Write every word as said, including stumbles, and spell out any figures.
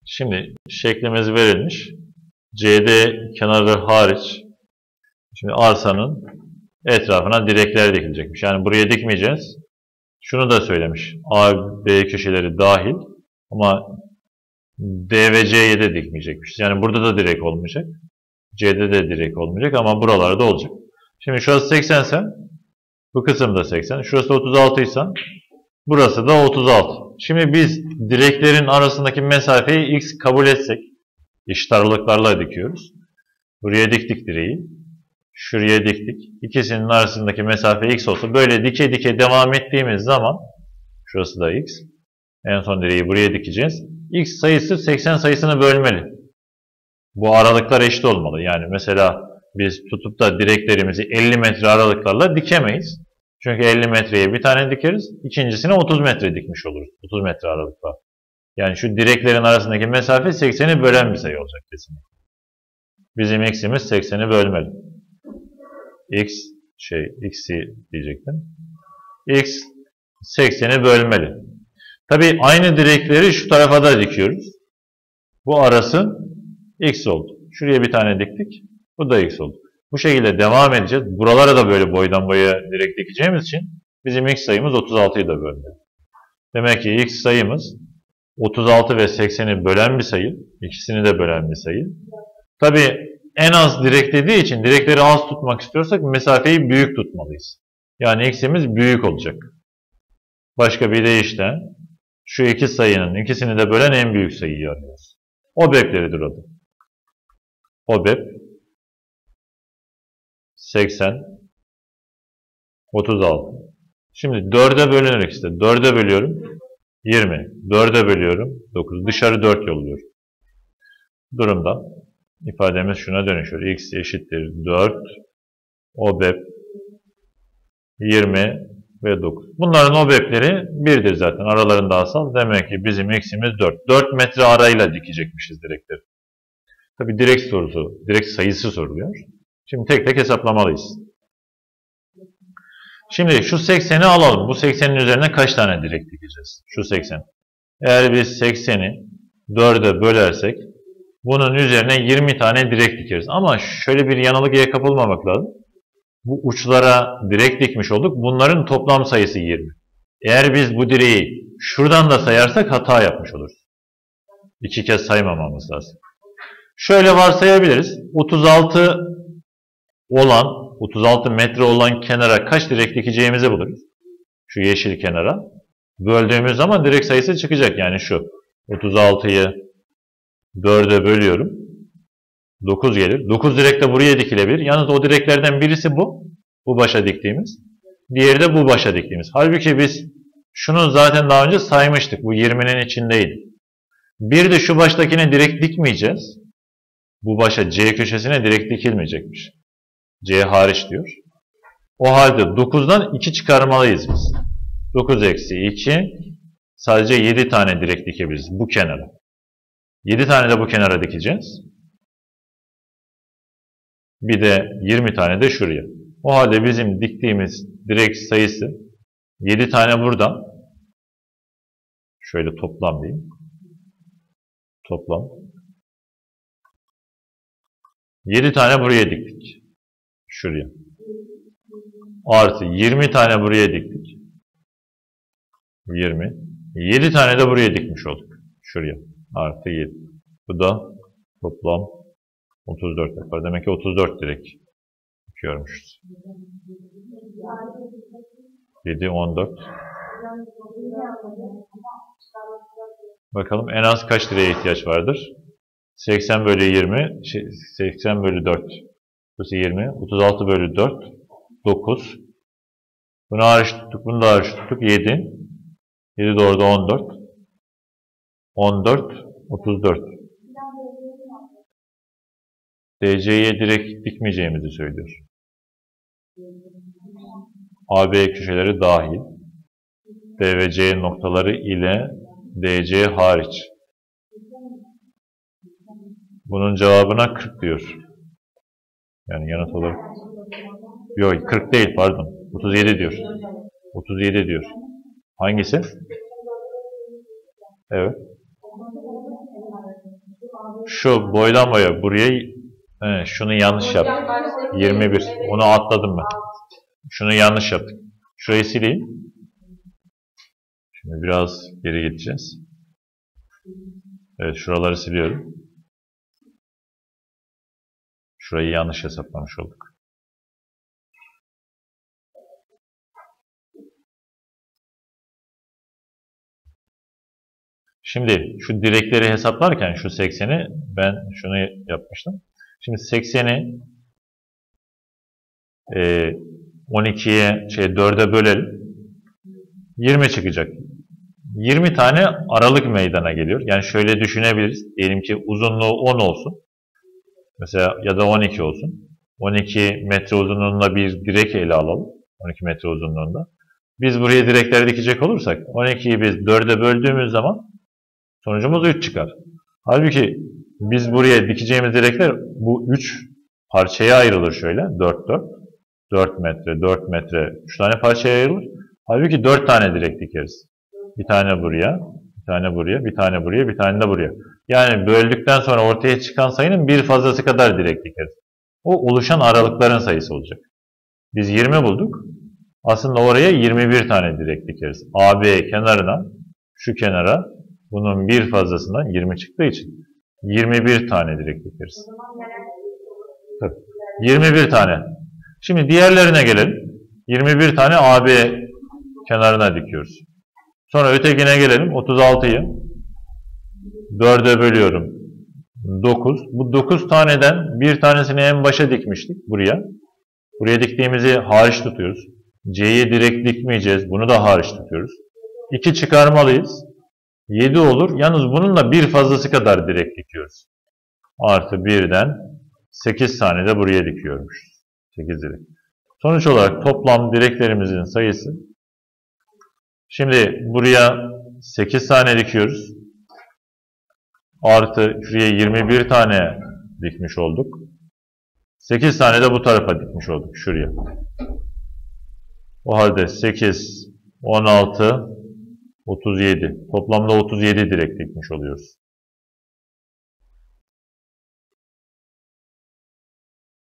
Şimdi şeklimiz verilmiş. C D kenarı hariç. Şimdi arsanın etrafına direkler dikilecekmiş. Yani buraya dikmeyeceğiz. Şunu da söylemiş. A, B köşeleri dahil. Ama D ve C'ye de dikmeyecekmiş. Yani burada da direk olmayacak. C'de de direk olmayacak ama buralarda olacak. Şimdi şurası seksen ise bu kısım da seksen. Şurası otuz altı ise burası da otuz altı. Şimdi biz direklerin arasındaki mesafeyi x kabul etsek, eşit aralıklarla dikiyoruz. Buraya diktik direği. Şuraya diktik. İkisinin arasındaki mesafe x olsa böyle dike dike devam ettiğimiz zaman şurası da x. En son direği buraya dikeceğiz. X sayısı seksen sayısını bölmeli. Bu aralıklar eşit olmalı. Yani mesela biz tutup da direklerimizi elli metre aralıklarla dikemeyiz. Çünkü elli metreye bir tane dikeriz. İkincisine otuz metre dikmiş oluruz. otuz metre aralıkla. Yani şu direklerin arasındaki mesafe sekseni bölen bir sayı olacak kesinlikle. Bizim x'imiz sekseni bölmeli. X şey x'i diyecektim. X sekseni bölmeli. Tabii aynı direkleri şu tarafa da dikiyoruz. Bu arası x oldu. Şuraya bir tane diktik. Bu da x oldu. Bu şekilde devam edeceğiz. Buralara da böyle boydan boya direkt dikeceğimiz için bizim x sayımız otuz altıyı da bölmeli. Demek ki x sayımız otuz altı ve sekseni bölen bir sayı. İkisini de bölen bir sayı. Tabii en az direk dediği için direkleri az tutmak istiyorsak mesafeyi büyük tutmalıyız. Yani x'imiz büyük olacak. Başka bir deyişle şu iki sayının ikisini de bölen en büyük sayıyı arıyoruz. O B E P'leridir o da. O B E P seksen, otuz altı. Şimdi dörde bölünür ikisi. dörde bölüyorum yirmi. dörde bölüyorum dokuz. Dışarı dört yolluyorum. Durumda ifademiz şuna dönüşüyor. X eşittir dört. O B E P yirmi ve dokuz. Bunların O B E P'leri birdir zaten. Aralarında asal. Demek ki bizim x'imiz dört. dört metre arayla dikecekmişiz direkleri. Tabi direk sorusu, direk sayısı soruluyor. Şimdi tek tek hesaplamalıyız. Şimdi şu sekseni alalım. Bu seksenin üzerine kaç tane direk dikeceğiz? Şu seksen. Eğer biz sekseni dörde bölersek bunun üzerine yirmi tane direk dikeriz. Ama şöyle bir yanılgıya kapılmamak lazım. Bu uçlara direk dikmiş olduk. Bunların toplam sayısı yirmi. Eğer biz bu direği şuradan da sayarsak hata yapmış oluruz. İki kez saymamamız lazım. Şöyle varsayabiliriz. otuz altı olan, otuz altı metre olan kenara kaç direk dikeceğimizi buluruz. Şu yeşil kenara. Böldüğümüz zaman direk sayısı çıkacak. Yani şu. otuz altıyı dörde bölüyorum. dokuz gelir. dokuz direk de buraya dikilebilir. Yalnız o direklerden birisi bu. Bu başa diktiğimiz. Diğeri de bu başa diktiğimiz. Halbuki biz şunu zaten daha önce saymıştık. Bu yirminin içindeydi. Bir de şu baştakine direkt dikmeyeceğiz. Bu başa C köşesine direkt dikilmeyecekmiş. C hariç diyor. O halde dokuzdan iki çıkarmalıyız biz. dokuz eksi iki sadece yedi tane direkt dikebiliriz bu kenara. yedi tane de bu kenara dikeceğiz. Bir de yirmi tane de şuraya. O halde bizim diktiğimiz direk sayısı yedi tane buradan. Şöyle toplam diyeyim. Toplam. yedi tane buraya diktik. Şuraya. Artı yirmi tane buraya diktik. yirmi. yedi tane de buraya dikmiş olduk. Şuraya. Artı yedi. Bu da toplam otuz dört yapar. Demek ki otuz dört direk dikiyormuşuz. yedi, on dört. Bakalım en az kaç direğe ihtiyaç vardır? seksen bölü yirmi, seksen bölü dört. Burası yirmi. otuz altı bölü dört. dokuz. Bunu hariç tuttuk, bunu da hariç tuttuk. yedi. yedi doğru da on dört. on dört, otuz dört. D C'ye direkt dikmeyeceğimizi söylüyor. A B köşeleri dahil. D ve C noktaları ile D C hariç. Bunun cevabına kırk diyor. Yani yanıt olarak. Yok kırk değil pardon. otuz yedi diyor. otuz yedi diyor. Hangisi? Evet. Şu boydan boya buraya he, şunu yanlış yaptım. yirmi bir. Onu atladım ben. Şunu yanlış yaptık. Şurayı sileyim. Şimdi biraz geri gideceğiz. Evet, şuraları siliyorum. Şurayı yanlış hesaplamış olduk. Şimdi şu direkleri hesaplarken şu sekseni ben şunu yapmıştım. Şimdi sekseni e, on ikiye şey dörde bölelim. yirmi çıkacak. yirmi tane aralık meydana geliyor. Yani şöyle düşünebiliriz. Diyelim ki uzunluğu on olsun. Mesela ya da on iki olsun. on iki metre uzunluğunda bir direk ele alalım. on iki metre uzunluğunda. Biz buraya direkleri dikecek olursak on ikiyi biz dörde böldüğümüz zaman sonucumuz üç çıkar. Halbuki biz buraya dikeceğimiz direkler bu üç parçaya ayrılır şöyle. dört dört. dört metre, dört metre. üç tane parçaya ayrılır. Halbuki dört tane direk dikeriz. Bir tane buraya, bir tane buraya, bir tane buraya, bir tane de buraya. Yani böldükten sonra ortaya çıkan sayının bir fazlası kadar direk dikeriz. O oluşan aralıkların sayısı olacak. Biz yirmi bulduk. Aslında oraya yirmi bir tane direk dikeriz. A B kenarına, şu kenara bunun bir fazlasından yirmi çıktığı için yirmi bir tane direk dikeriz. Tabii. yirmi bir tane. Şimdi diğerlerine gelelim. yirmi bir tane A B kenarına dikiyoruz. Sonra ötekine gelelim. otuz altıyı dörde bölüyorum. dokuz. Bu dokuz taneden bir tanesini en başa dikmiştik. Buraya. Buraya diktiğimizi hariç tutuyoruz. C'yi direkt dikmeyeceğiz. Bunu da hariç tutuyoruz. iki çıkarmalıyız. yedi olur. Yalnız bunun da bir fazlası kadar direkt dikiyoruz. Artı birden sekiz tane de buraya dikiyormuşuz. sekiz direk. Sonuç olarak toplam direklerimizin sayısı. Şimdi buraya sekiz tane dikiyoruz. Artı şuraya yirmi bir tane dikmiş olduk. sekiz tane de bu tarafa dikmiş olduk. Şuraya. O halde sekiz, on altı, otuz yedi. Toplamda otuz yedi direk dikmiş oluyoruz.